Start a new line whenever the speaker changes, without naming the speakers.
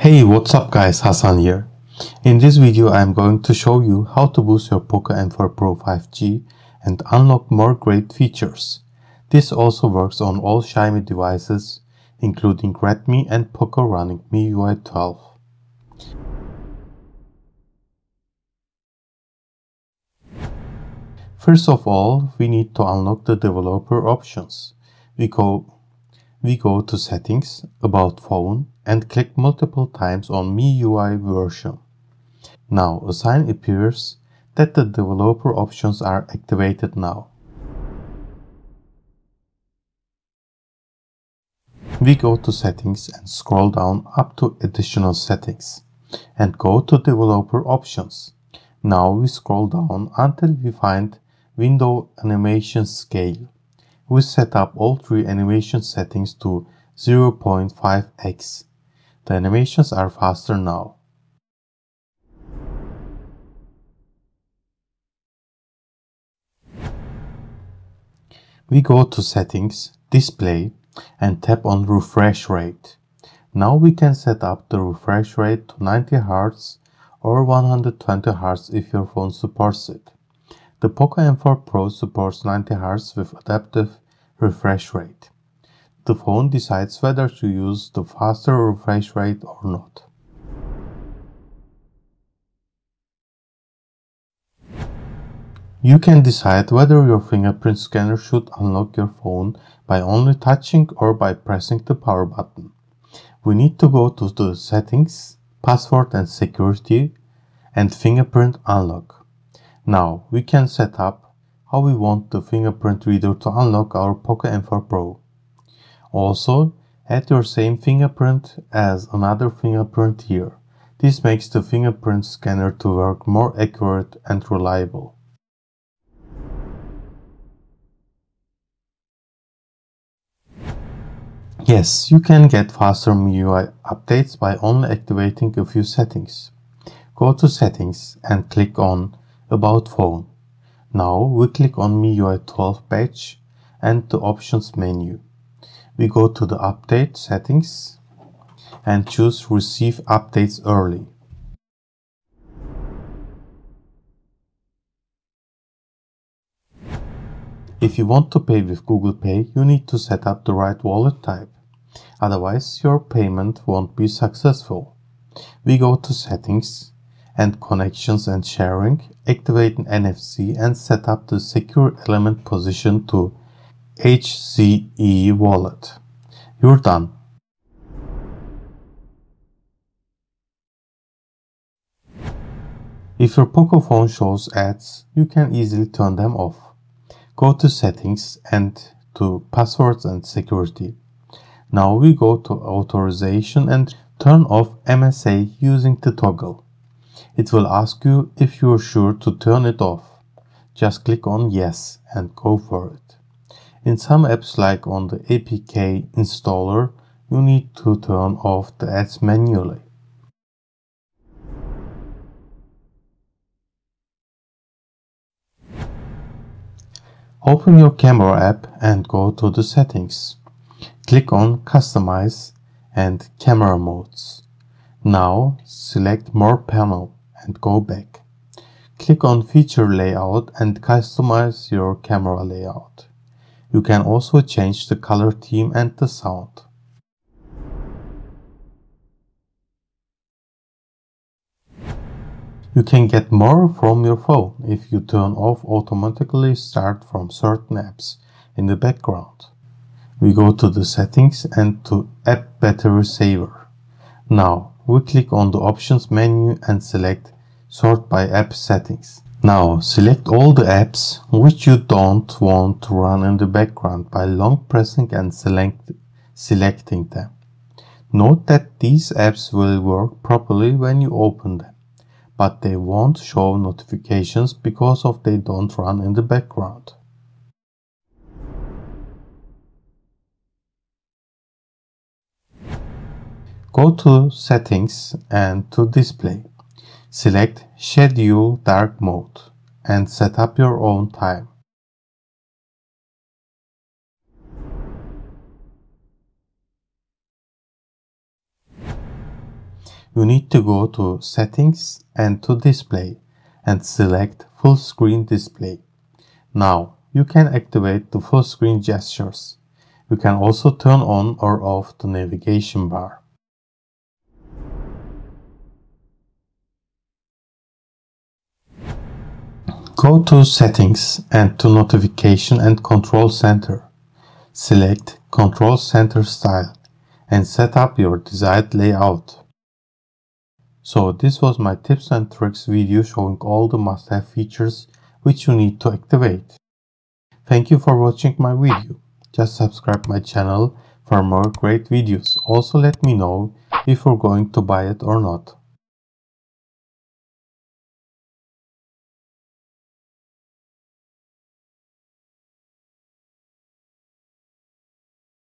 Hey, what's up guys, Hassan here. In this video I am going to show you how to boost your Poco M4 Pro 5G and unlock more great features. This also works on all Xiaomi devices, including Redmi and Poco running MIUI 12. First of all, we need to unlock the developer options. We go to Settings, About Phone, and click multiple times on MIUI version. Now a sign appears that the developer options are activated now. We go to Settings and scroll down up to Additional Settings and go to Developer Options. Now we scroll down until we find Window Animation Scale. We set up all three animation settings to 0.5x. The animations are faster now. We go to Settings, Display, and tap on Refresh Rate. Now we can set up the refresh rate to 90 Hz or 120 Hz if your phone supports it. The Poco M4 Pro supports 90 Hz with adaptive refresh rate. The phone decides whether to use the faster refresh rate or not. You can decide whether your fingerprint scanner should unlock your phone by only touching or by pressing the power button. We need to go to the Settings, Password and Security, and Fingerprint Unlock. Now we can set up how we want the fingerprint reader to unlock our Poco M4 Pro. Also, add your same fingerprint as another fingerprint here. This makes the fingerprint scanner to work more accurate and reliable. Yes, you can get faster MIUI updates by only activating a few settings. Go to Settings and click on About Phone. Now we click on MIUI 12 badge and the Options menu. We go to the Update settings and choose Receive Updates Early. If you want to pay with Google Pay, you need to set up the right wallet type. Otherwise, your payment won't be successful. We go to Settings and Connections and Sharing, activate an NFC and set up the secure element position to HCE wallet. You're done. If your Poco phone shows ads, you can easily turn them off. Go to Settings and to Passwords and Security. Now we go to Authorization and turn off MSA using the toggle. It will ask you if you are sure to turn it off. Just click on Yes and go for it. In some apps like on the APK installer, you need to turn off the ads manually. Open your camera app and go to the settings. Click on Customize and Camera Modes. Now select More Panel and go back. Click on Feature Layout and customize your camera layout. You can also change the color theme and the sound. You can get more from your phone if you turn off automatically start from certain apps in the background. We go to the Settings and to App Battery Saver. Now we click on the Options menu and select Sort by App Settings. Now select all the apps which you don't want to run in the background by long pressing and selecting them. Note that these apps will work properly when you open them, but they won't show notifications because they don't run in the background. Go to Settings and to Display. Select Schedule Dark Mode and set up your own time. You need to go to Settings and to Display and select Full Screen Display. Now you can activate the full screen gestures. You can also turn on or off the navigation bar. Go to Settings and to Notification and Control Center. Select Control Center Style and set up your desired layout. So this was my tips and tricks video showing all the must-have features which you need to activate. Thank you for watching my video. Just subscribe my channel for more great videos. Also let me know if you're going to buy it or not.